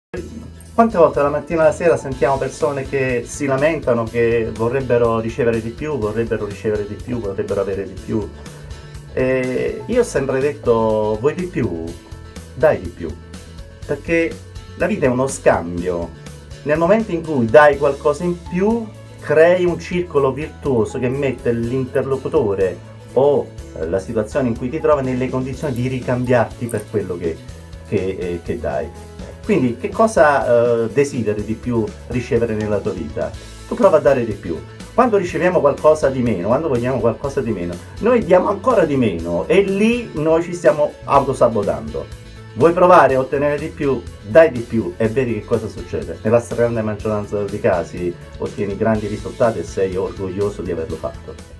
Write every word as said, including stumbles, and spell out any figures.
Quante volte la mattina e la sera sentiamo persone che si lamentano, che vorrebbero ricevere di più, vorrebbero ricevere di più, vorrebbero avere di più. E io ho sempre detto, vuoi di più? Dai di più. Perché la vita è uno scambio. Nel momento in cui dai qualcosa in più, crei un circolo virtuoso che mette l'interlocutore o la situazione in cui ti trovi nelle condizioni di ricambiarti per quello che, che, eh, che dai. Quindi che cosa eh, desideri di più ricevere nella tua vita? Tu prova a dare di più. Quando riceviamo qualcosa di meno, quando vogliamo qualcosa di meno, noi diamo ancora di meno e lì noi ci stiamo autosabotando. Vuoi provare a ottenere di più? Dai di più e vedi che cosa succede. Nella stragrande maggioranza dei casi ottieni grandi risultati e sei orgoglioso di averlo fatto.